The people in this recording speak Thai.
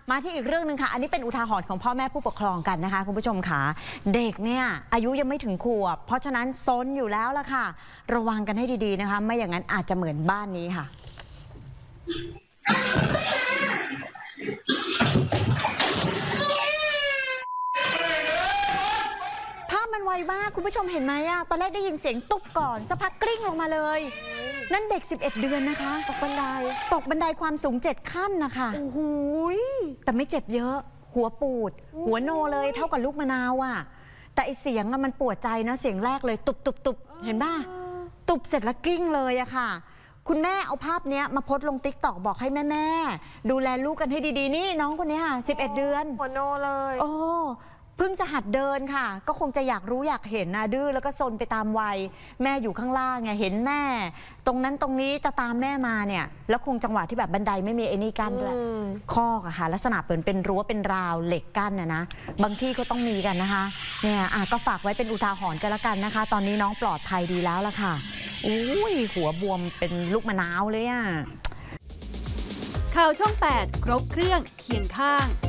มาที่อีกเรื่องหนึ่งค่ะอันนี้เป็นอุทาหรณ์ของพ่อแม่ผู้ปกครองกันนะคะคุณผู้ชมค่ะเด็กเนี่ยอายุยังไม่ถึงขวบเพราะฉะนั้นซนอยู่แล้วล่ะค่ะระวังกันให้ดีๆนะคะไม่อย่างนั้นอาจจะเหมือนบ้านนี้ค่ะภาพมันไวมากคุณผู้ชมเห็นไหมอะตอนแรกได้ยินเสียงตุ๊บก่อนสักพักกลิ้งลงมาเลยนั่นเด็ก11เดือนนะคะตกบันไดความสูง7ขั้นนะคะโอ้โหแต่ไม่เจ็บเยอะหัวปูดหัวโนเลยเท่ากับลูกมะนาวอะแต่ไอเสียงมันปวดใจนะเสียงแรกเลยตุบเห็นป่ะตุบเสร็จแล้วกิ้งเลยอะค่ะคุณแม่เอาภาพนี้มาโพสต์ลงติ๊กต็อกบอกให้แม่ดูแลลูกกันให้ดีๆนี่น้องคนนี้ค่ะ11เดือนหัวโนเลยโอ้เพิ่งจะหัดเดินค่ะก็คงจะอยากรู้อยากเห็นนะดื้อแล้วก็ซนไปตามวัยแม่อยู่ข้างล่างไงเห็นแม่ตรงนั้นตรงนี้จะตามแม่มาเนี่ยแล้วคงจังหวะที่แบบบันไดไม่มีไอ้นี่กั้นด้วยคอกอะค่ะลักษณะเป็นรั้วเป็นราวเหล็กกั้นนะบางที่ก็ต้องมีกันนะคะเนี่ยก็ฝากไว้เป็นอุทาหรณ์กันละกันนะคะตอนนี้น้องปลอดภัยดีแล้วล่ะค่ะอุ้ยหัวบวมเป็นลูกมะนาวเลยอะข่าวช่อง 8 ครบเครื่องเคียงข้าง